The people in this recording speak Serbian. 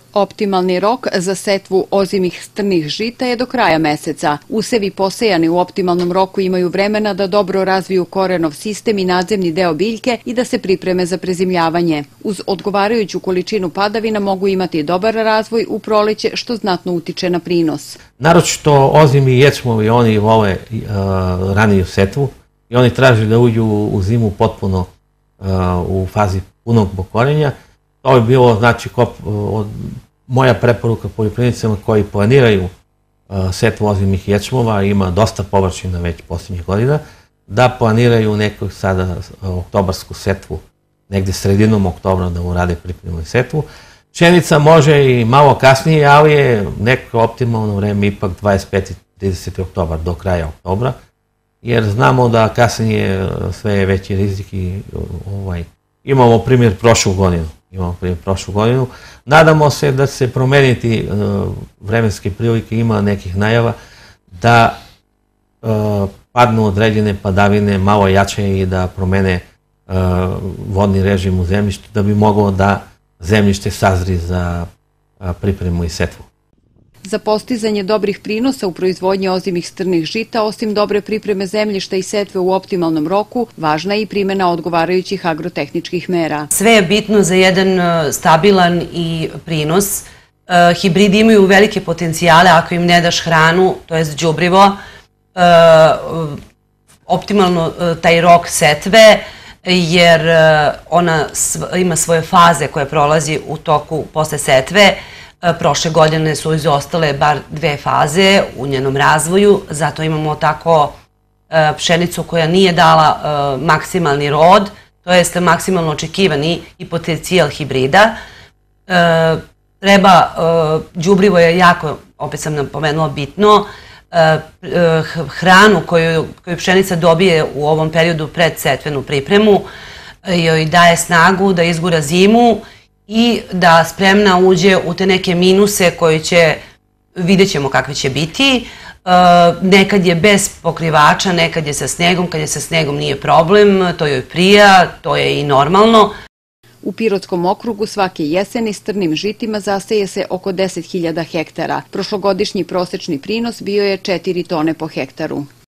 Optimalni rok za setvu ozimih strnih žita je do kraja meseca. Usevi posejani u optimalnom roku imaju vremena da dobro razviju korenov sistem i nadzemni deo biljke i da se pripreme za prezimljavanje. Uz odgovarajuću količinu padavina mogu imati dobar razvoj u proleće, što znatno utiče na prinos. Naročito ozimi i ječmovi, oni vole raniju setvu i oni traže da uđu u zimu potpuno u fazi punog bokorenja. To bi bilo, znači, moja preporuka poljoprivrednicima koji planiraju setvu ozimih ječmova, ima dosta površina već posljednjih godina, da planiraju neku sada oktobarsku setvu, negde sredinom oktobra da urade pripremu i setvu. Pšenica može i malo kasnije, ali je neko optimalno vreme ipak 25. i 30. oktobar, do kraja oktobra, jer znamo da kasnije sve je veći rizik i imamo primjer prošlu godinu. Nadamo se da će se promeniti vremenske prilike, ima nekih najava da padnu određene padavine malo jače i da promene vodni režim u zemljištu da bi moglo da zemljište sazri za pripremu i setvu. Za postizanje dobrih prinosa u proizvodnji ozimih strnih žita, osim dobre pripreme zemljišta i setve u optimalnom roku, važna je i primjena odgovarajućih agrotehničkih mera. Sve je bitno za jedan stabilan i prinos. Hibridi imaju velike potencijale ako im ne daš hranu, to je đubrivo, optimalno taj rok setve, jer ona ima svoje faze koje prolazi u toku posle setve. Prošle godine su izostale bar 2 faze u njenom razvoju, zato imamo tako pšenicu koja nije dala maksimalni rod, to jest maksimalno očekivani i potencijal hibrida. Đubrivo je jako, opet sam napomenula, bitno. Hranu koju pšenica dobije u ovom periodu pred setvenu pripremu joj daje snagu da izgura zimu i da spremna uđe u te neke minuse koje će, vidjet ćemo kakve će biti. Nekad je bez pokrivača, nekad je sa snegom, kad je sa snegom nije problem, to joj prija, to je i normalno. U Pirotskom okrugu svake jeseni strnim žitima zaseje se oko 10.000 hektara. Prošlogodišnji prosečni prinos bio je 4 tone po hektaru.